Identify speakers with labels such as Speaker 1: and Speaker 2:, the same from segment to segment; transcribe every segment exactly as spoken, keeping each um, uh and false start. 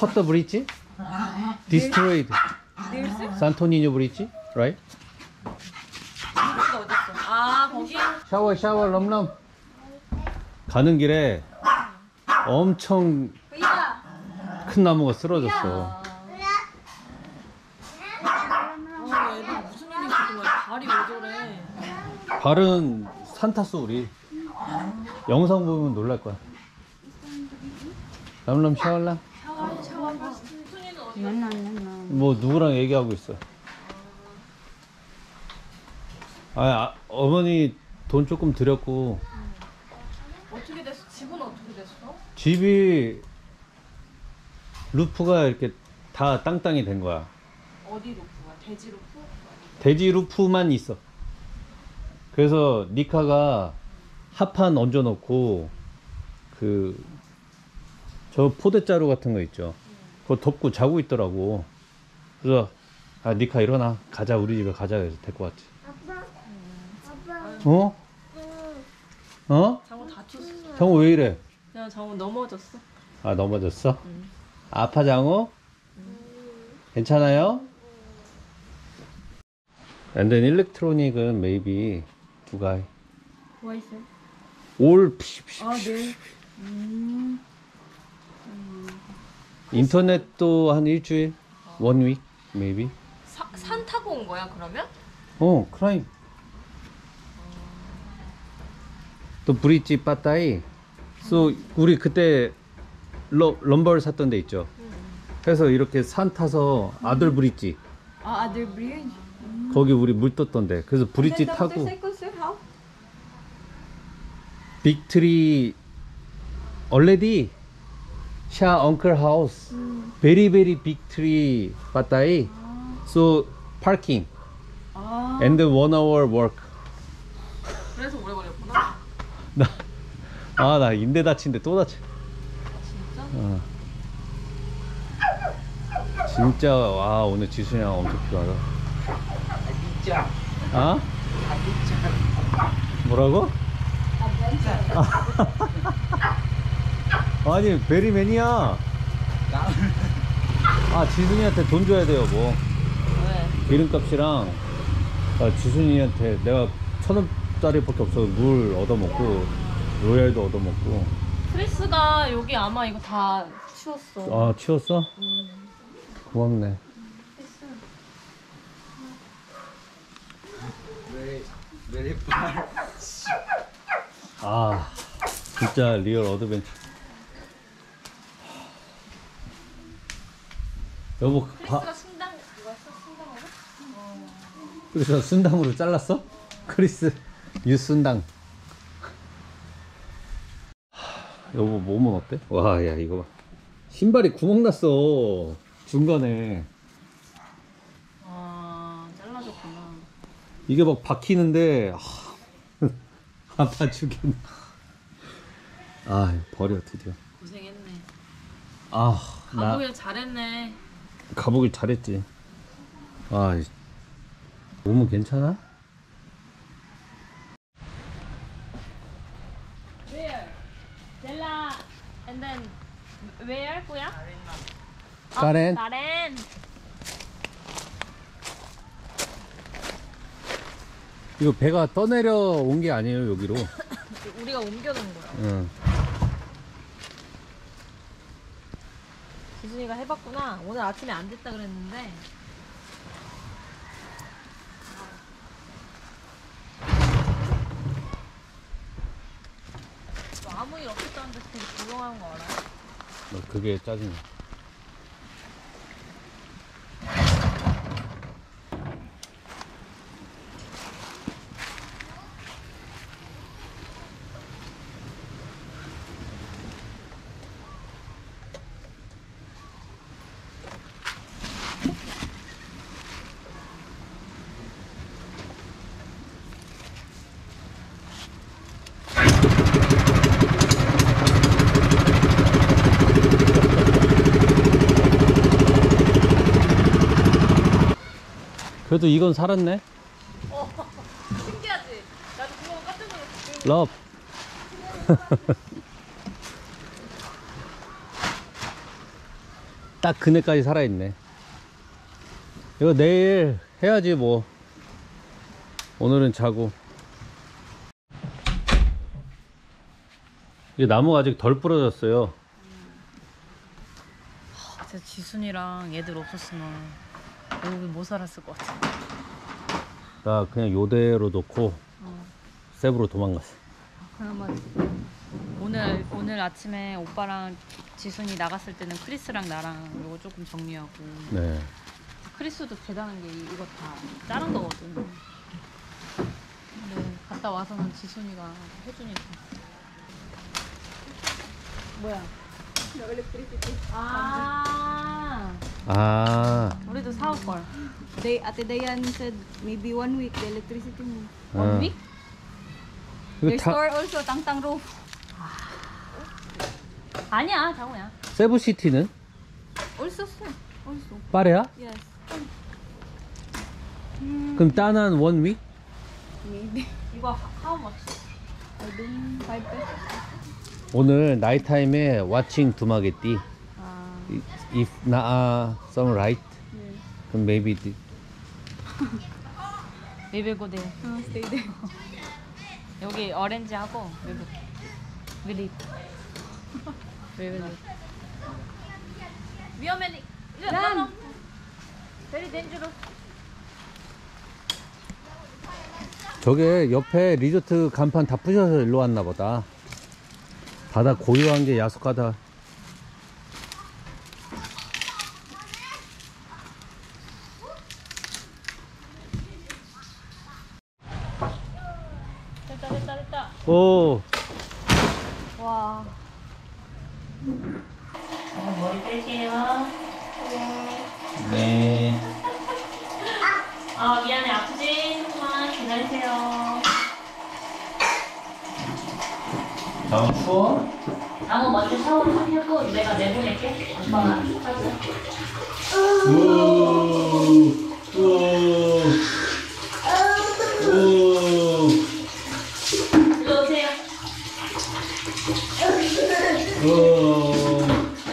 Speaker 1: cut the bridge? Destroyed. 산토니뉴 브릿지, right?
Speaker 2: 브릿지가 어딨어? 아 거기?
Speaker 1: 샤워 샤워 럼럼. 가는 길에 엄청 큰 나무가 쓰러졌어.
Speaker 2: 아 얘들 무슨 일이 있었던 거야? 발이 왜 저래?
Speaker 1: 발은 산타스 우리. 영상 보면 놀랄 거야. 럼럼 샤워라.
Speaker 2: 샤워 샤워. 순이는 어디?
Speaker 1: 뭐 누구랑 얘기하고 있어. 아, 아 어머니 돈 조금 드렸고.
Speaker 2: 어떻게 됐어? 집은 어떻게 됐어?
Speaker 1: 집이 루프가 이렇게 다 땅땅이 된 거야.
Speaker 2: 어디 루프가? 돼지 루프?
Speaker 1: 돼지 루프만 있어. 그래서 니카가 합판 얹어 놓고 그 저 포대자루 같은 거 있죠. 그거 덮고 자고 있더라고. 그래서 아 니카 일어나 가자 우리 집에 가자 그래서 데리고 왔지.
Speaker 3: 아빠. 아빠.
Speaker 1: 어? 어?
Speaker 2: 장훈 다쳤어.
Speaker 1: 장호 왜 이래?
Speaker 2: 그냥 장훈 넘어졌어.
Speaker 1: 아 넘어졌어?
Speaker 2: 응.
Speaker 1: 아파 장호? 괜찮아요? And then electronic은 maybe 두 가지.
Speaker 2: 뭐 있어?
Speaker 1: 올
Speaker 2: 아 네. 음.
Speaker 1: 인터넷도 한 일주일? one week maybe?
Speaker 2: 사, 산 타고 온 거야 그러면?
Speaker 1: 어 크라임. 또 브릿지 빠따이. so 우리 그때 러, 럼버를 샀던 데 있죠. 그래서 이렇게 산 타서 아들 브릿지
Speaker 2: 아 아들 브리지.
Speaker 1: 거기 우리 물 떴던 데. 그래서 브릿지 타고 빅트리 already 샤 uncle house very very big tree 빠따이. so parking
Speaker 2: 아.
Speaker 1: and one hour work.
Speaker 2: 그래서 오래 걸렸구나.
Speaker 1: 나, 아, 나 인대 다친데 또 다쳐.
Speaker 2: 진짜?
Speaker 1: 어. 진짜, 와, 오늘 지순이랑 엄청 필요하다.
Speaker 4: 진짜.
Speaker 1: 아? 뭐라고? 아, 아니, 베리맨이야. 아, 지순이한테 돈 줘야 돼요, 뭐.
Speaker 2: 왜?
Speaker 1: 기름값이랑, 아, 지순이한테 내가 천 원짜리밖에 없어서 물 얻어먹고, 로얄도 얻어먹고.
Speaker 2: 크리스가 여기 아마 이거 다 치웠어.
Speaker 1: 아, 치웠어?
Speaker 2: 음.
Speaker 1: 고맙네.
Speaker 4: Very far.
Speaker 1: 아, 진짜 리얼 어드벤처. 여보,
Speaker 2: 크리스가
Speaker 1: 바,
Speaker 2: 순당 그거 했어? 순당으로? 어.
Speaker 1: 그래서 순당으로 잘랐어? 크리스, 유 순당. 여보, 몸은 어때? 와, 야, 이거 봐. 신발이 구멍 났어. 중간에.
Speaker 2: 아, 잘라줬구나.
Speaker 1: 이게 막 박히는데, 아, 아파 죽겠네. 아, 버려, 드디어.
Speaker 2: 고생했네.
Speaker 1: 아, 나
Speaker 2: 가보길 잘했네.
Speaker 1: 가보길 잘했지. 아, 이- 몸은 괜찮아?
Speaker 2: Where? 젤라. And then where 거야?
Speaker 1: 가렌.
Speaker 2: 가렌.
Speaker 1: 이거 배가 떠내려 온 게 아니에요, 여기로.
Speaker 2: 우리가 옮겨놓은 거야.
Speaker 1: 응.
Speaker 2: 지순이가 해봤구나. 오늘 아침에 안 됐다 그랬는데. 너 아무 일 없었다는데 되게 조용한 거 알아?
Speaker 1: 뭐 그게 짜증나. 그래도 이건 살았네.
Speaker 2: 어, 신기하지? 나도 그거 깜짝 놀랐어.
Speaker 1: 러브. 딱 그네까지 살아있네. 이거 내일 해야지 뭐. 오늘은 자고. 이 나무가 아직 덜 부러졌어요.
Speaker 2: 진짜 지순이랑 얘들 없었으면 여기 못 살았을 것 같아.
Speaker 1: 나 그냥 요대로 놓고
Speaker 2: 어.
Speaker 1: 세부로 도망갔어.
Speaker 2: 그나마 오늘 오늘 아침에 오빠랑 지순이 나갔을 때는 크리스랑 나랑 이거 조금 정리하고.
Speaker 1: 네.
Speaker 2: 크리스도 대단한 게 이- 이거 다 자른 거거든. 근데 갔다 와서는 지순이가 해주니까. 뭐야? 아,
Speaker 1: 아,
Speaker 2: 우리도 사올 걸.
Speaker 3: They, Ate Dayan said maybe one week the electricity mo.
Speaker 2: 원
Speaker 1: 어.
Speaker 2: 윅?
Speaker 1: 이거
Speaker 3: Their
Speaker 1: 다
Speaker 3: store also tangtang roof.
Speaker 2: 아니야, 장우야.
Speaker 1: 세부시티는
Speaker 3: Also sir. Also.
Speaker 1: 빠레야?
Speaker 3: Yes.
Speaker 1: 그럼 따난 원 윅?
Speaker 3: Maybe.
Speaker 2: 이거 how much?
Speaker 3: I don't five pesos.
Speaker 1: 오늘 나이트 타임에 watching 두마게띠.
Speaker 2: 아,
Speaker 1: If not some right,
Speaker 3: Yeah.
Speaker 1: then maybe the-
Speaker 2: 외배고대.
Speaker 3: Uh, stay there.
Speaker 2: 여기 어렌지하고 외배. 외리. 외배고. 위험해. 란. Very dangerous.
Speaker 1: 저게 옆에 리조트 간판 다 부셔서 일로 왔나 보다. 바다 고요한 게 야속하다.
Speaker 2: 됐다, 됐다, 됐다.
Speaker 1: 오,
Speaker 2: 와. 머리 뺄게요.
Speaker 1: 네.
Speaker 2: 아, 미안해. 아프지? 조금만 기다리세요.
Speaker 1: 다음 추워?
Speaker 2: 나무 먼저 샤워 좀 하고 내가 내보낼게. 오빠가 하고.
Speaker 1: 우, 우, 우,
Speaker 2: 일로 오세요.
Speaker 1: 우.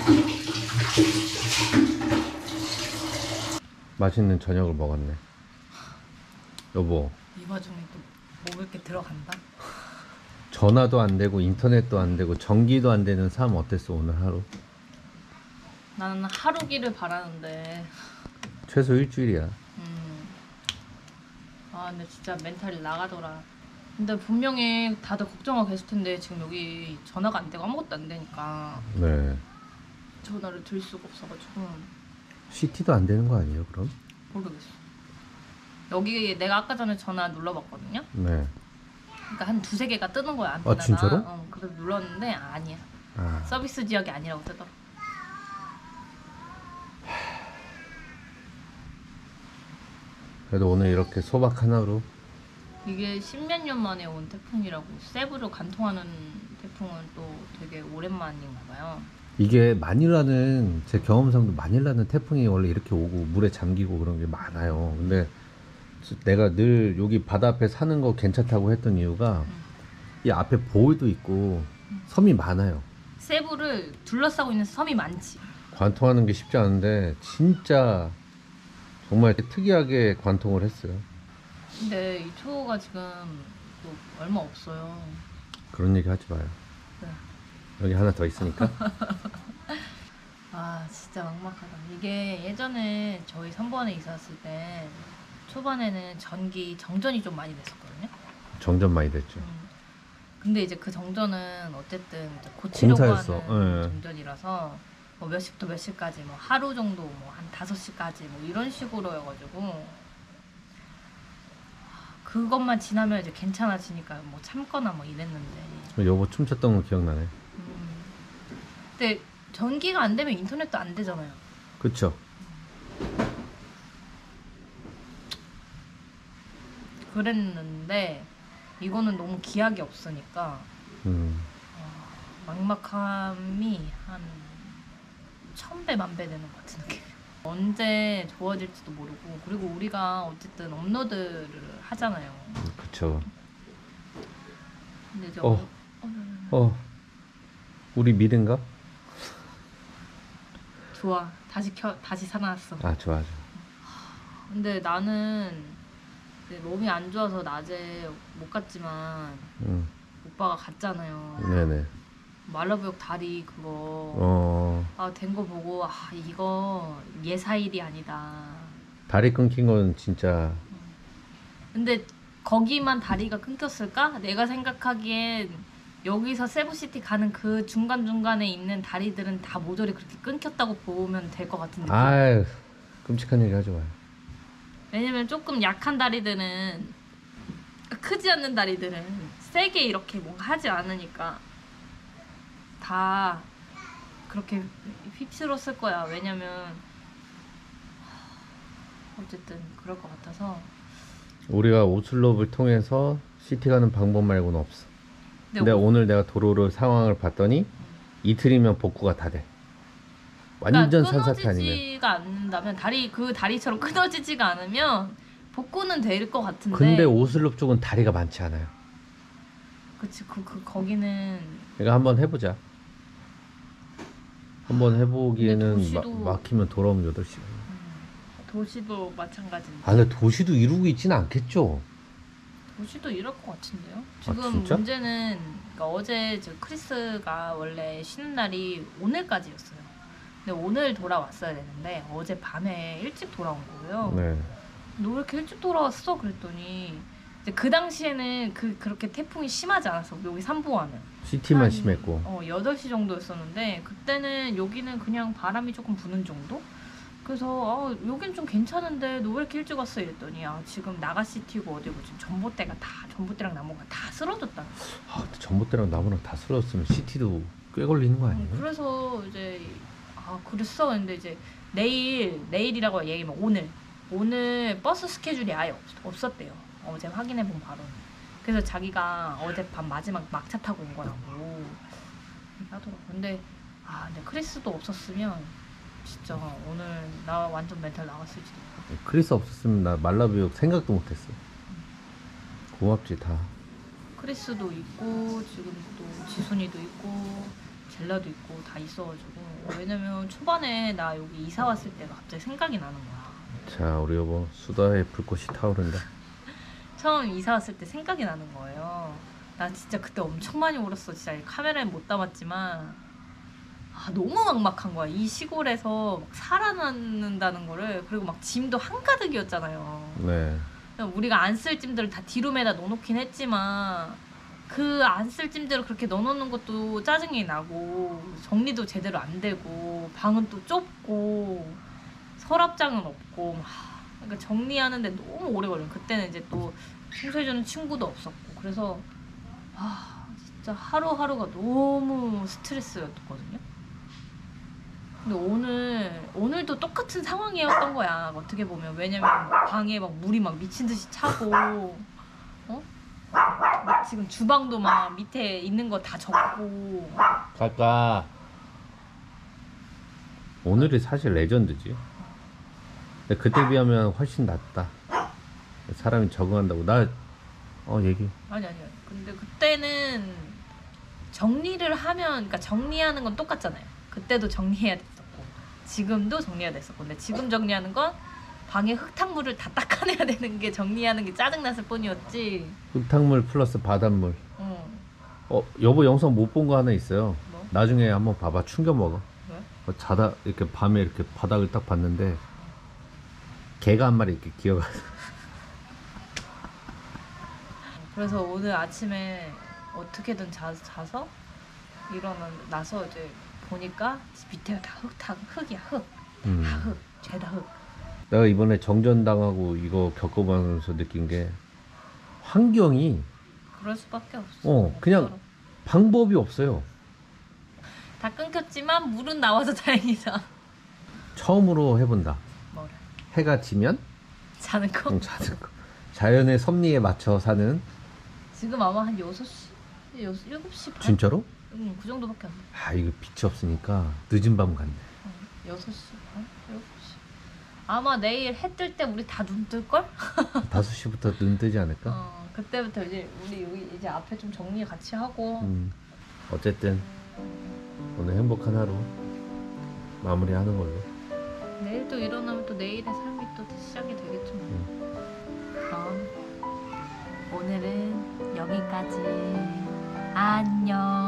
Speaker 1: 맛있는 저녁을 먹었네. 여보,
Speaker 2: 이 와중에 또 먹을 게 들어간다.
Speaker 1: 전화도 안 되고 인터넷도 안 되고 전기도 안 되는 삶 어땠어 오늘 하루?
Speaker 2: 나는 하루기를 바라는데.
Speaker 1: 최소 일주일이야.
Speaker 2: 음. 아, 근데 진짜 멘탈이 나가더라. 근데 분명히 다들 걱정하고 계실 텐데 지금 여기 전화가 안 되고 아무것도 안 되니까
Speaker 1: 네.
Speaker 2: 전화를 들 수가 없어가지고
Speaker 1: 씨티도 안 되는 거 아니에요 그럼?
Speaker 2: 모르겠어. 여기 내가 아까 전에 전화 눌러봤거든요.
Speaker 1: 네.
Speaker 2: 그러니까 한 두세 개가 뜨는 거야 안테나가.
Speaker 1: 아, 진짜로?
Speaker 2: 어, 그래서 눌렀는데 아니야.
Speaker 1: 아,
Speaker 2: 서비스 지역이 아니라고 뜨더라.
Speaker 1: 그래도 오늘 이렇게 소박한 하루.
Speaker 2: 이게 십몇 년 만에 온 태풍이라고. 세부로 관통하는 태풍은 또 되게 오랜만인가 봐요.
Speaker 1: 이게 마닐라는 제 경험상도 마닐라는 태풍이 원래 이렇게 오고 물에 잠기고 그런 게 많아요. 근데 내가 늘 여기 바다 앞에 사는 거 괜찮다고 했던 이유가 이 앞에 보울도 있고 섬이 많아요.
Speaker 2: 세부를 둘러싸고 있는 섬이 많지.
Speaker 1: 관통하는 게 쉽지 않은데 진짜 정말 특이하게 관통을 했어요.
Speaker 2: 근데 이 초가 지금 또 얼마 없어요.
Speaker 1: 그런 얘기 하지 마요.
Speaker 2: 네.
Speaker 1: 여기 하나 더 있으니까.
Speaker 2: 아, 진짜 막막하다. 이게 예전에 저희 삼번에 이사 왔을 때 초반에는 전기 정전이 좀 많이 됐었거든요.
Speaker 1: 정전 많이 됐죠.
Speaker 2: 음. 근데 이제 그 정전은 어쨌든 이제 고치려고
Speaker 1: 공사였어.
Speaker 2: 하는
Speaker 1: 예.
Speaker 2: 정전이라서 뭐 몇 시부터 몇 시까지 뭐 하루 정도 뭐 한 다섯 시까지 뭐 이런 식으로여가지고 그것만 지나면 이제 괜찮아지니까 뭐 참거나 뭐 이랬는데.
Speaker 1: 여보 춤췄던 거 기억나네.
Speaker 2: 음. 근데 전기가 안 되면 인터넷도 안 되잖아요.
Speaker 1: 그쵸?
Speaker 2: 그랬는데 이거는 너무 기약이 없으니까
Speaker 1: 음.
Speaker 2: 막막함이 한 천 배 만 배 되는 것 같은 느낌. 언제 좋아질지도 모르고. 그리고 우리가 어쨌든 업로드를 하잖아요.
Speaker 1: 그쵸.
Speaker 2: 근데 이제
Speaker 1: 어.
Speaker 2: 어. 어,
Speaker 1: 어. 우리 미든가?
Speaker 2: 좋아. 다시 켜 다시 살아났어.
Speaker 1: 아 좋아 좋아.
Speaker 2: 근데 나는 이제 몸이 안 좋아서 낮에 못 갔지만
Speaker 1: 응.
Speaker 2: 오빠가 갔잖아요.
Speaker 1: 네네.
Speaker 2: 말라부역 다리 그거
Speaker 1: 어
Speaker 2: 아, 된 거 보고 아 이거 예사일이 아니다.
Speaker 1: 다리 끊긴 건 진짜
Speaker 2: 근데 거기만 다리가 끊겼을까? 내가 생각하기엔 여기서 세부시티 가는 그 중간중간에 있는 다리들은 다 모조리 그렇게 끊겼다고 보면 될 것 같은 느낌.
Speaker 1: 아유 끔찍한 얘기 하지 마요.
Speaker 2: 왜냐면 조금 약한 다리들은 크지 않는 다리들은 세게 이렇게 뭔가 하지 않으니까 다 그렇게 휩쓸었을 거야. 왜냐면 어쨌든 그럴 것 같아서.
Speaker 1: 우리가 오슬롭을 통해서 시티 가는 방법 말고는 없어.
Speaker 2: 근데
Speaker 1: 근데
Speaker 2: 오-
Speaker 1: 오늘 내가 도로를 상황을 봤더니 이틀이면 복구가 다 돼. 완전
Speaker 2: 그러니까
Speaker 1: 산사태 아니면.
Speaker 2: 끊어지지가 않는다면 다리 그 다리처럼 끊어지지가 않으면 복구는 될 것 같은데.
Speaker 1: 근데 오슬롭 쪽은 다리가 많지 않아요.
Speaker 2: 그치 그, 그 거기는
Speaker 1: 내가 한번 해보자. 한번 해보기에는
Speaker 2: 근데 도시도-
Speaker 1: 마- 막히면 돌아오면 여덟 시간.
Speaker 2: 도시도 마찬가지인데.
Speaker 1: 아 근데 도시도 이루고 있지는 않겠죠.
Speaker 2: 도시도 이럴 것 같은데요.
Speaker 1: 아,
Speaker 2: 지금
Speaker 1: 진짜?
Speaker 2: 문제는 그러니까 어제 저 크리스가 원래 쉬는 날이 오늘까지였어요. 근데 오늘 돌아왔어야 되는데 어제 밤에 일찍 돌아온 거예요.
Speaker 1: 네.
Speaker 2: 너 왜 이렇게 일찍 돌아왔어? 그랬더니 이제 그 당시에는 그 그렇게 태풍이 심하지 않았어. 여기 삼보하는.
Speaker 1: 시티만
Speaker 2: 한,
Speaker 1: 심했고.
Speaker 2: 어, 여덟 시 정도였었는데 그때는 여기는 그냥 바람이 조금 부는 정도? 그래서 어, 여긴 좀 괜찮은데 너 왜 이렇게 일찍 왔어? 이랬더니 아, 지금 나가시티고 어디고 지금 전봇대가 다 전봇대랑 나무가 다 쓰러졌다.
Speaker 1: 아 근데 전봇대랑 나무랑 다 쓰러졌으면 시티도 꽤 걸리는 거 아니에요?
Speaker 2: 음, 그래서 이제 아 그랬어. 근데 이제 내일 내일이라고 얘기하면 오늘 오늘 버스 스케줄이 아예 없, 없었대요. 어제 확인해 본 바로는. 그래서 자기가 어젯밤 마지막 막차 타고 온 거라고 하더라고. 근데 아 근데 크리스도 없었으면 진짜 오늘 나 완전 멘탈 나갔을지도.
Speaker 1: 크리스 없었으면 나 말라뷰역 생각도 못했어. 고맙지 다.
Speaker 2: 크리스도 있고 지금 또 지순이도 있고 젤라도 있고 다 있어가지고. 왜냐면 초반에 나 여기 이사 왔을 때가 갑자기 생각이 나는 거야.
Speaker 1: 자 우리 여보 수다에 불꽃이 타오른다.
Speaker 2: 처음 이사 왔을 때 생각이 나는 거예요. 나 진짜 그때 엄청 많이 울었어. 진짜 카메라에 못 담았지만 아, 너무 막막한 거야. 이 시골에서 막 살아남는다는 거를. 그리고 막 짐도 한가득이었잖아요.
Speaker 1: 네.
Speaker 2: 우리가 안 쓸 짐들을 다 뒤로매다 넣어놓긴 했지만 그 안 쓸 짐들을 그렇게 넣어놓는 것도 짜증이 나고 정리도 제대로 안 되고 방은 또 좁고 서랍장은 없고 막 그러니까 정리하는데 너무 오래 걸려. 그때는 이제 또 청소해주는 친구도 없었고 그래서 아 진짜 하루하루가 너무 스트레스였거든요. 근데 오늘 오늘도 똑같은 상황이었던 거야. 어떻게 보면. 왜냐면 방에 막 물이 막 미친 듯이 차고 어? 막 지금 주방도 막 밑에 있는 거 다 젖고.
Speaker 1: 갈까? 오늘이 사실 레전드지. 근데 그때 비하면 훨씬 낫다. 사람이 적응한다고. 나 어 얘기.
Speaker 2: 아니 아니. 근데 그때는 정리를 하면 그러니까 정리하는 건 똑같잖아요. 그때도 정리해야 됐었고 지금도 정리해야 됐었고. 근데 지금 정리하는 건 방에 흙탕물을 다 닦아내야 되는 게 정리하는 게 짜증났을 뿐이었지.
Speaker 1: 흙탕물 플러스 바닷물.
Speaker 2: 응.
Speaker 1: 어 여보 영상 못 본 거 하나 있어요.
Speaker 2: 뭐?
Speaker 1: 나중에 한번 봐봐. 충겨 먹어.
Speaker 2: 왜?
Speaker 1: 어, 자다 이렇게 밤에 이렇게 바닥을 딱 봤는데 개가 한 마리 이렇게 기어가서.
Speaker 2: 그래서 오늘 아침에 어떻게든 자, 자서 일어나 나서 이제 보니까 밑에가 다 흙, 다 흙이야. 흙.
Speaker 1: 음.
Speaker 2: 다 흙. 죄다 흙.
Speaker 1: 내가 이번에 정전당하고 이거 겪어보면서 느낀 게 환경이
Speaker 2: 그럴 수밖에 없어.
Speaker 1: 어 그냥
Speaker 2: 없더라.
Speaker 1: 방법이 없어요.
Speaker 2: 다 끊겼지만 물은 나와서 다행이다.
Speaker 1: 처음으로 해본다.
Speaker 2: 뭐래?
Speaker 1: 해가 지면
Speaker 2: 자는 거?
Speaker 1: 좀 자는 거. 자연의 섭리에 맞춰 사는.
Speaker 2: 지금 아마 한 여섯 시? 여섯, 일곱 시 반?
Speaker 1: 진짜로?
Speaker 2: 응, 그 정도밖에 안 돼.
Speaker 1: 아 이거 빛이 없으니까 늦은 밤 같네.
Speaker 2: 응, 여섯 시 반? 일곱 시. 아마 내일 해 뜰 때 우리 다 눈 뜰걸?
Speaker 1: 다섯 시부터 눈 뜨지 않을까?
Speaker 2: 어, 그때부터 이제 우리 여기 이제 앞에 좀 정리 같이 하고.
Speaker 1: 음. 어쨌든 오늘 행복한 하루 마무리하는 걸로.
Speaker 2: 내일 또 일어나면 또 내일의 삶이 또 시작이 되겠죠. 그럼 오늘은 여기까지. 안녕.